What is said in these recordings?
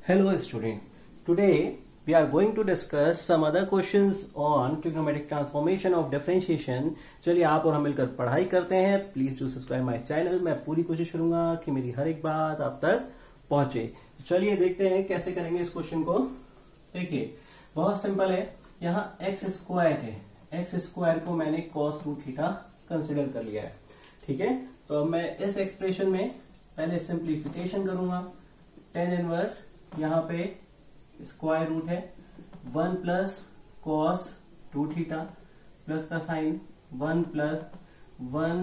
Hello student, today we are going to discuss some other questions on trigonometric transformation of differentiation। चलिए आप और हम मिलकर पढ़ाई करते हैं। Please do subscribe my channel. मैं पूरी कोशिश करूंगा कि मेरी हर एक बात आप तक पहुंचे। चलिए देखते हैं कैसे करेंगे इस क्वेश्चन को। देखिए बहुत सिंपल है। यहाँ एक्स स्क्वायर है, एक्स स्क्वायर को मैंने cos 2 थीटा कंसिडर कर लिया है। ठीक है, तो अब मैं इस एक्सप्रेशन में पहले सिंप्लीफिकेशन करूंगा। टेन इनवर्स यहाँ पे स्क्वायर रूट है 1 प्लस कॉस 2 थीटा प्लस का sine 1 plus 1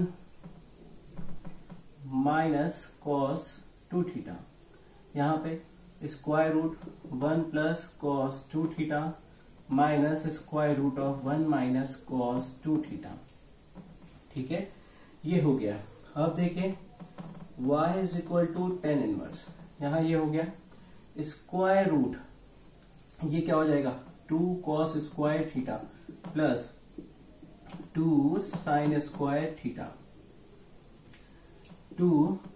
minus cos 2 theta. यहाँ पे square root 1 plus cos 2 theta minus square root of 1 minus cos 2 theta. ठीक है, ये हो गया। अब देखिए y is equal to tan inverse, यहाँ ये हो गया स्क्वायर रूट, ये क्या हो जाएगा 2 cos square theta plus 2 sine square theta. 2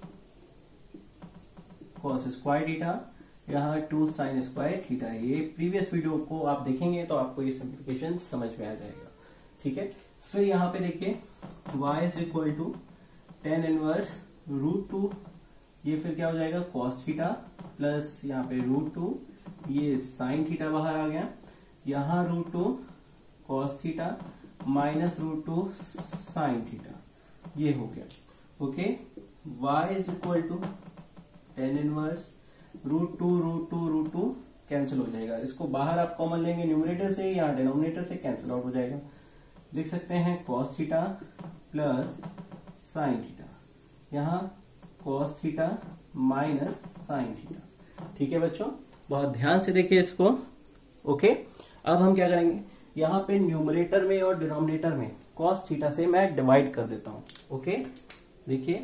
cos square theta, यहाँ 2 साइन स्क्वायर थीटा। ये प्रीवियस वीडियो को आप देखेंगे तो आपको ये सिंप्लीफिकेशन समझ में आ जाएगा। ठीक है, फिर यहाँ पे देखिए y is equal to tan inverse root 2, ये फिर क्या हो जाएगा कॉस थीटा प्लस यहाँ पे रूट 2, ये साइन थीटा बाहर आ गया, यहाँ root 2 cos theta minus root 2 sine theta, ये हो गया। Okay, y is equal to tan inverse root 2 cancel हो जाएगा। इसको बाहर आप कॉमन लेंगे न्यूमरेटर से, यहाँ डिनोमिनेटर से कैंसिल आउट हो जाएगा। लिख सकते हैं cos theta plus sine theta, यहाँ cos theta minus sine theta. ठीक है बच्चों, बहुत ध्यान से देखिए इसको। ओके, अब हम क्या करेंगे, यहाँ पे न्यूमरेटर में और डिनोमिनेटर में कॉस थीटा से मैं डिवाइड कर देता हूं। ओके, देखिए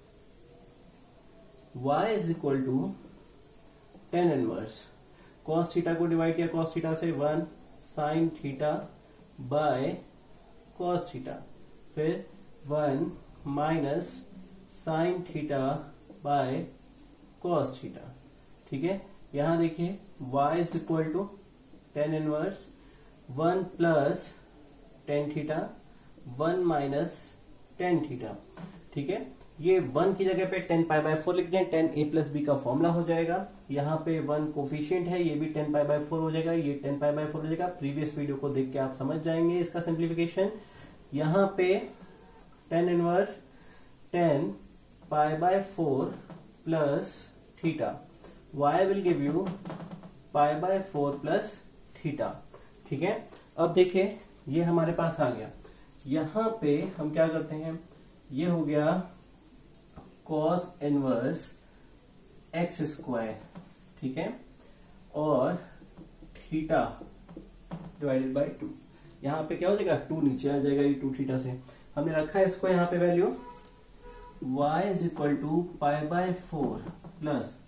y is equal to tan inverse cos theta को डिवाइड किया कॉस थीटा से 1 sine theta by cos theta, फिर 1 minus sine theta by cos theta. ठीक है, यहां देखिए y is equal to tan inverse 1 plus tan theta 1 minus tan theta. ठीक है, ये 1 की जगह पे 10 पाई बाय 4 लिख दें, 10 a प्लस बी का फॉर्मूला हो जाएगा। यहाँ पे 1 कोफिशिएंट है, ये भी 10 पाई बाय 4 हो जाएगा, ये 10 पाई बाय 4 हो जाएगा। प्रीवियस वीडियो को देख के आप समझ जाएंगे इसका सिंप्लीफिकेशन। यहाँ पे 10 inverse 10 pi by 4 plus theta, y will give you pi by 4 plus theta. ठीक है, अब देखिए ये हमारे पास आ गया। यहाँ पे हम क्या करते हैं, ये हो गया cos इनवर्स एक्स स्क्वायर, ठीक है, और थीटा डिवाइडेड बाय 2। यहाँ पे क्या हो जाएगा 2 नीचे आ जाएगा, ये 2 थीटा से हमने रखा है इसको यहाँ पे value y is equal to pi by 4 plus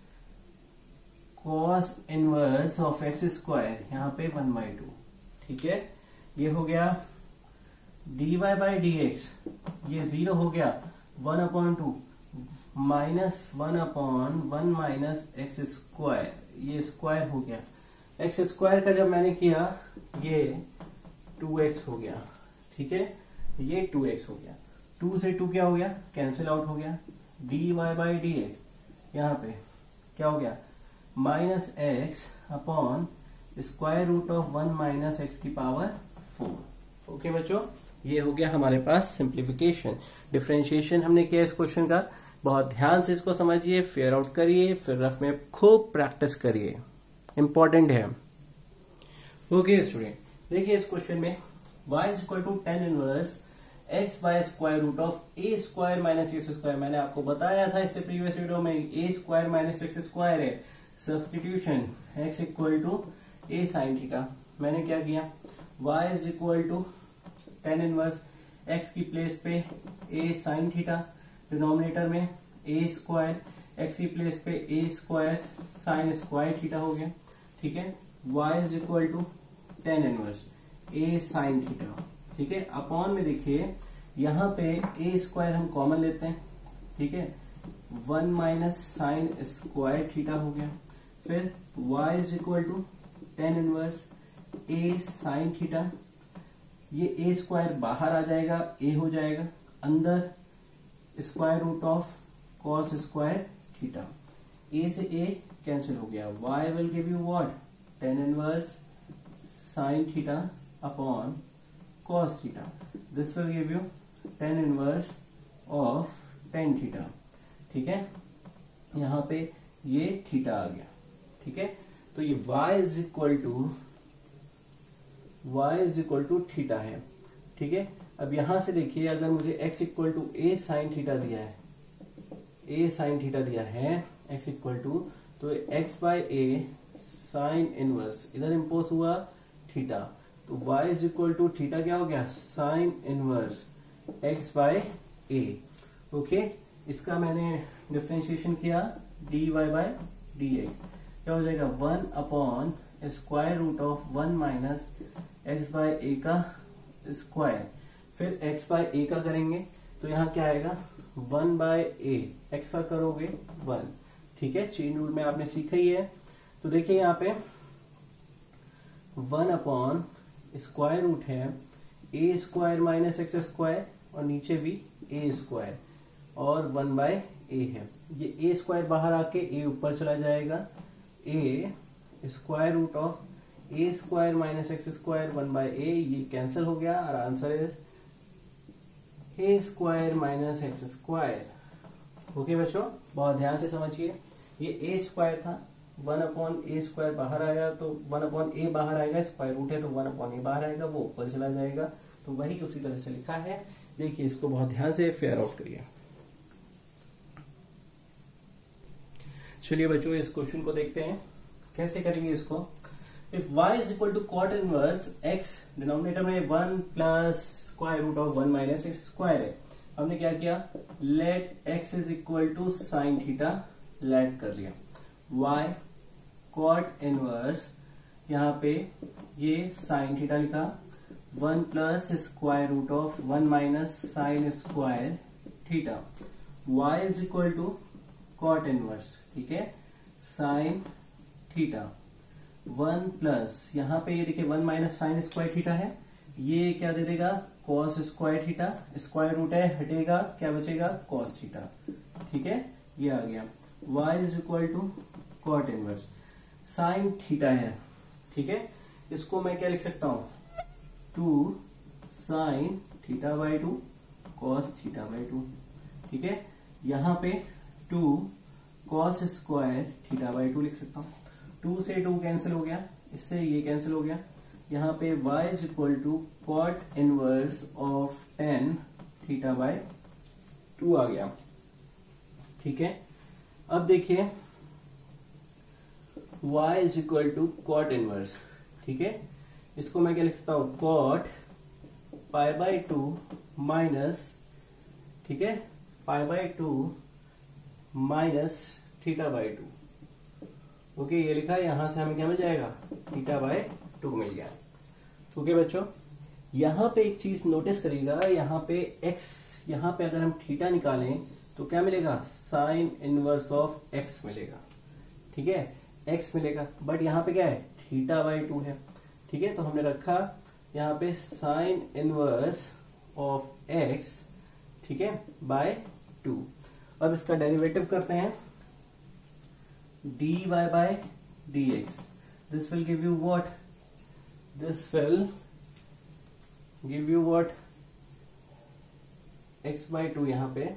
cos inverse of x square, यहाँ पे 1 बाय 2। ठीक है, ये हो गया dy बाय dx, ये 0 हो गया 1/2 माइनस 1/1 माइनस एक्स स्क्वायर, ये स्क्वायर हो गया। एक्स स्क्वायर का जब मैंने किया ये 2x हो गया। ठीक है, ये 2x हो गया, 2 से 2 क्या हो गया कैंसिल आउट हो गया। dy बाय dx यहाँ पे क्या हो गया minus x upon square root of 1 minus x की पावर 4। ओके बच्चों, ये हो गया हमारे पास सिंप्लीफिकेशन। डिफरेंशिएशन हमने किया इस क्वेश्चन का। बहुत ध्यान से इसको समझिए, फेयर आउट करिए, फिर रफ में खूब प्रैक्टिस करिए, इंपॉर्टेंट है। ओके स्टूडेंट, देखिए इस क्वेश्चन में y is equal to tan inverse x by square root of a square minus x square. मैंने आपको बताया था इससे प्रीवियस वीडियो में a square minus x square है। Substitution x equal to a sine theta, मैंने क्या किया y is equal to tan inverse x की प्लेस पे a साइन थीटा, डिनोमिनेटर में a स्क्वायर, x की प्लेस पे a square sine square theta हो गया। ठीक है, y is equal to tan inverse a sine theta. ठीक है, अपॉन में देखिए यहाँ पे a स्क्वायर हम कॉमन लेते हैं। ठीक है, 1 माइनस साइन स्क्वायर थीटा हो गया, फिर y is equal to tan inverse a sine theta, ये a स्क्वायर बाहर आ जाएगा, a हो जाएगा, अंदर square root of cos square theta, a से a कैंसिल हो गया, y will give you what, tan inverse sine theta upon cos theta, this will give you tan inverse of tan theta. ठीक है, यहां पे ये थीटा आ गया। ठीक है, तो ये y is equal to theta है। ठीक है, अब यहां से देखिए, अगर मुझे x equal to a sine theta दिया है, a साइन थीटा दिया है, x इक्वल टू, तो x by a sine inverse, इधर इंपोज हुआ थीटा, तो y is equal to theta क्या हो गया, sine inverse x by a। Okay, इसका मैंने डिफरेंशिएशन किया dy बाय dx, क्या हो जाएगा, 1 upon square root of 1 minus x by A का स्क्वायर, फिर x बाय a का करेंगे तो यहाँ क्या आएगा, 1 बाय a, x का करोगे 1। ठीक है, चेन रूल में आपने सीखा ही है। तो देखिए यहाँ पे 1 अपॉन स्क्वायर रूट है a square minus x square, और नीचे भी a स्क्वायर, और 1 बाय a है, ये a स्क्वायर बाहर आके a ऊपर चला जाएगा, a square root of a square minus x square 1 by a, ये कैंसिल हो गया, और answer is a square minus x square. Okay बच्चों, बहुत ध्यान से समझिए, ये a स्क्वायर था, 1 अपॉन a स्क्वायर बाहर आया, तो 1 अपॉन a बाहर आएगा, स्क्वायर रूट है तो 1 अपॉन a बाहर आएगा, वो ऊपर चला जाएगा, तो वही उसी तरह से लिखा है। देखिए इसको बहुत ध्यान से फेयर आउट करिए। चलिए बच्चों, इस क्वेश्चन को देखते हैं कैसे करेंगे इसको। If y is equal to cot inverse x, denominator में 1 plus square root of 1 minus x square है, हमने क्या किया, let x is equal to sine theta let कर लिया, y कॉट इनवर्स, यहाँ पे ये साइन थीटा लिखा, 1 plus square root of 1 minus sine square theta, y is equal to cot inverse, ठीक है, साइन थीटा, 1 प्लस, यहाँ पे ये देखिए 1 माइनस साइन स्क्वायर थीटा है, ये क्या दे देगा, cos square theta, square root है हटेगा, क्या बचेगा, कॉस थीटा। ठीक है, ये आ गया, y is equal to cot inverse, sine theta है। ठीक है, इसको मैं क्या लिख सकता हूं, 2 sine theta by 2 cos theta by 2। ठीक है, यहाँ पे 2 कॉस स्क्वायर थीटा बाई 2 लिख सकता हूँ, 2 से 2 कैंसिल हो गया, इससे ये कैंसिल हो गया, यहाँ पे y is equal to cot inverse of tan theta by 2 आ गया। ठीक है, अब देखिए y is equal to cot inverse, ठीक है, इसको मैं क्या लिख सकता हूं, कॉट पाई बाय 2 माइनस, ठीक है, pi by 2 minus theta by 2। Okay, ये लिखा है, यहां से हमें क्या मिल जाएगा, थीटा बाय 2 मिल गया। ओके बच्चों, यहां पे एक चीज नोटिस करिएगा, यहाँ पे x, यहाँ पे अगर हम थीटा निकालें तो क्या मिलेगा, साइन इनवर्स ऑफ x मिलेगा। ठीक है, x मिलेगा, बट यहाँ पे क्या है, थीटा बाय 2 है। ठीक है, तो हमने रखा यहाँ पे साइन इनवर्स ऑफ x, ठीक है, बाय 2। अब इसका डेरिवेटिव करते हैं, dy by dx, this will give you what, this will give you what, x by 2, यहाँ पे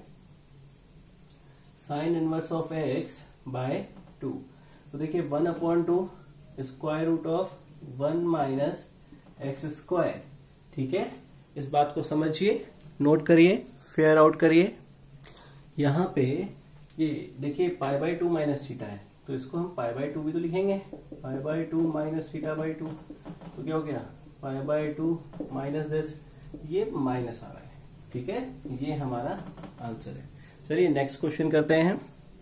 sine inverse of x by 2, तो देखिए 1 upon 2 square root of 1 minus x square. ठीक है, इस बात को समझिए, नोट करिए, फेयर आउट करिए। यहाँ पे ये देखिए पाई बाय 2 माइनस थीटा है, तो इसको हम पाई बाय 2 भी तो लिखेंगे, pi by 2 minus theta by 2, तो क्या हो गया, पाई बाय 2 माइनस दिस, ये माइनस आ रहा है। ठीक है, ये हमारा आंसर है। चलिए नेक्स्ट क्वेश्चन करते हैं।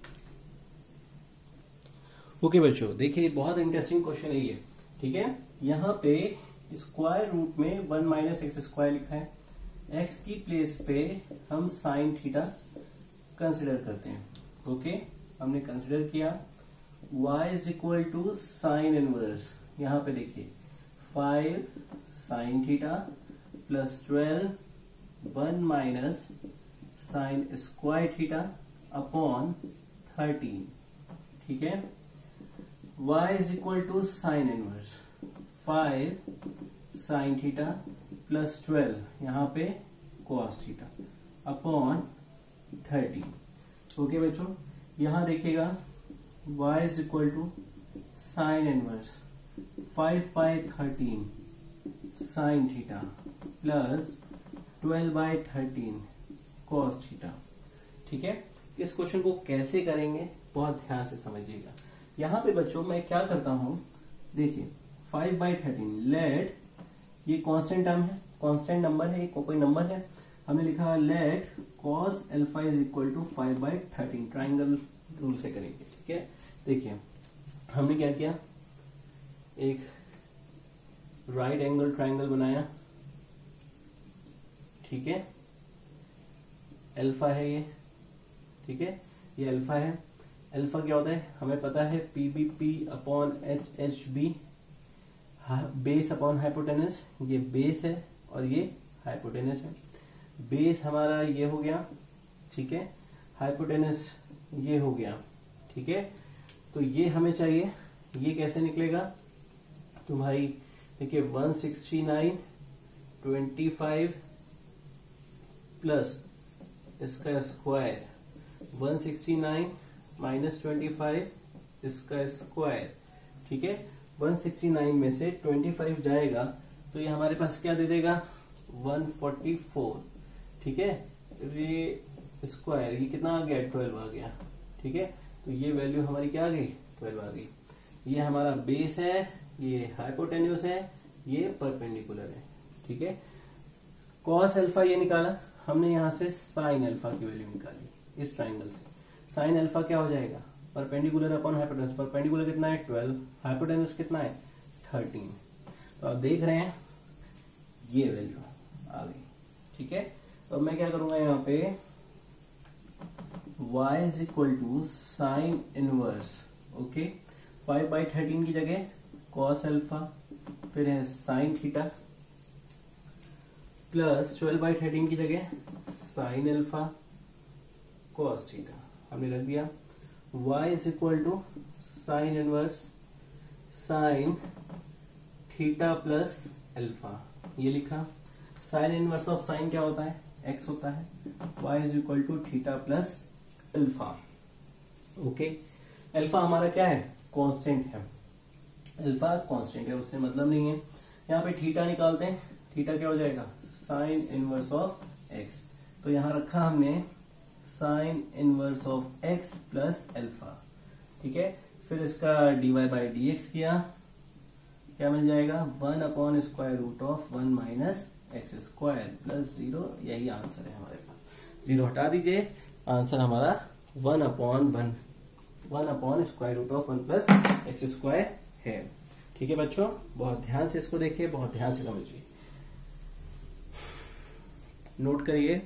ओके बच्चों, देखिए बहुत इंटरेस्टिंग क्वेश्चन है ये। ठीक है, यहाँ पे स्क्वायर रूट में 1 माइनस एक्स स्क्वायर लिखा है, एक्स की प्लेस पे हम साइन थीटा कंसिडर करते हैं। ओके, हमने कंसिडर किया, y is equal to sine inverse, यहां पे देखिए 5 sine theta plus 12 1 minus sine square theta upon 13, ठीक है। y is equal to sine inverse 5 sine theta plus 12 यहां पे कॉस थीटा अपॉन 13। ओके बच्चों, यहां देखिएगा y is equal to sine inverse 5 by 13 sine theta plus 12 by 13 cos theta, ठीक है। इस क्वेश्चन को कैसे करेंगे बहुत ध्यान से समझिएगा। यहां पे बच्चों मैं क्या करता हूं, देखिए 5 बाई 13 लेट, ये कांस्टेंट टर्म है, कांस्टेंट नंबर है, कोई नंबर है, हमने लिखा let cos alpha is equal to 5 by 13, triangle rule से करेंगे, ठीक है। देखिए हमने क्या किया, एक राइट एंगल ट्राइंगल बनाया, ठीक है, अल्फा है ये, ठीक है, ये अल्फा है। अल्फा क्या होता है हमें पता है, P B P upon H H B, base upon hypotenuse, ये बेस है और ये हाइपोटेनस है। बेस हमारा ये हो गया, ठीक है, हाइपोटेनस ये हो गया, ठीक है। तो ये हमें चाहिए, ये कैसे निकलेगा, तो भाई देखिए 169 25 प्लस इसका स्क्वायर 169 माइनस 25 इसका स्क्वायर, ठीक है। 169 में से 25 जाएगा तो ये हमारे पास क्या दे देगा 144, ठीक है। ये स्क्वायर ये कितना आ गया 12 आ गया, ठीक है। तो ये वैल्यू हमारी क्या आ गई 12 आ गई। ये हमारा बेस है, ये हाइपोटेन्यूस है, ये परपेंडिकुलर है, ठीक है। कॉस अल्फा ये निकाला हमने, यहां से साइन अल्फा की वैल्यू निकाली इस ट्राइंगल से। साइन अल्फा क्या हो जाएगा, परपेंडिकुलर अपॉन हाइपोटेनस, परपेंडिकुलर कितना है 12, हाइपोटेनस कितना है 13। तो आप देख रहे हैं ये वैल्यू आ गई, ठीक है। तो मैं क्या करूंगा यहाँ पे y is equal to sine inverse, okay, 5 by 13 की जगह कॉस अल्फा, फिर है साइन थीटा प्लस 12 बाई 13 की जगह साइन अल्फा कॉस थीटा हमने रख दिया। y is equal to sine inverse sine theta plus alpha, ये लिखा। साइन इनवर्स ऑफ साइन क्या होता है x होता है, y is equal to theta plus alpha, okay. Alpha हमारा क्या है कांस्टेंट है, अल्फा कांस्टेंट है, उससे मतलब नहीं है। यहाँ पे थीटा निकालते हैं, थीटा क्या हो जाएगा साइन इनवर्स ऑफ x, तो यहां रखा हमने sine inverse of x plus alpha, ठीक है। फिर इसका dy बाई डी एक्स किया, क्या मिल जाएगा 1 upon square root of 1 minus x square plus 0, यही आंसर है हमारे पास। 0 हटा दीजिए, आंसर हमारा 1 upon square root of 1 plus x square है, ठीक है बच्चों। बहुत ध्यान से इसको देखिए, बहुत ध्यान से समझिए, नोट करिए।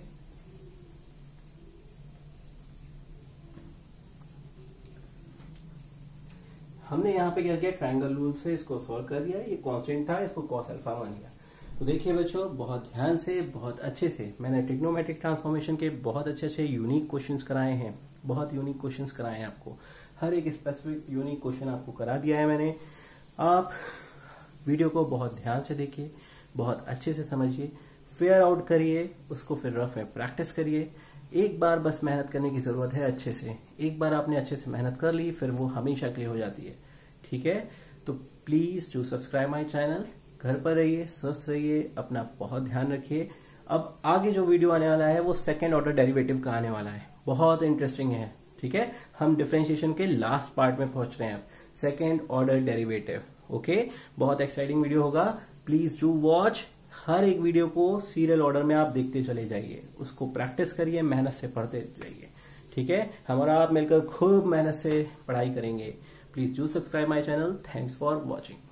हमने यहाँ पे क्या किया, ट्रायंगल रूल से इसको सॉल्व कर दिया। ये कांस्टेंट था, इसको कॉस अल्फा मान लिया। तो देखिए बच्चों बहुत ध्यान से, बहुत अच्छे से मैंने ट्रिग्नोमेट्रिक ट्रांसफॉर्मेशन के बहुत अच्छे यूनिक क्वेश्चंस कराए हैं, बहुत यूनिक क्वेश्चंस कराए हैं आपको। हर एक स्पेसिफिक यूनिक क्वेश्चन आपको करा दिया है मैंने। आप वीडियो को बहुत ध्यान से देखिए, बहुत अच्छे से समझिए, फेयर आउट करिए, उसको फिर रफ में प्रैक्टिस करिए। एक बार बस मेहनत करने की जरूरत है अच्छे से, एक बार आपने अच्छे से मेहनत कर ली फिर वो हमेशा के लिए हो जाती है, ठीक है। तो please do subscribe my channel. घर पर रहिए, स्वस्थ रहिए, अपना बहुत ध्यान रखिए। अब आगे जो वीडियो आने वाला है वो सेकेंड ऑर्डर डेरिवेटिव का आने वाला है, बहुत इंटरेस्टिंग है, ठीक है। हम डिफरेंशिएशन के लास्ट पार्ट में पहुंच रहे हैं, सेकेंड ऑर्डर डेरिवेटिव, ओके। बहुत एक्साइटिंग वीडियो होगा, प्लीज डू वॉच। हर एक वीडियो को सीरियल ऑर्डर में आप देखते चले जाइए, उसको प्रैक्टिस करिए, मेहनत से पढ़ते जाइए, ठीक है। हमारा आप मिलकर खूब मेहनत से पढ़ाई करेंगे। Please do subscribe my channel. Thanks for watching.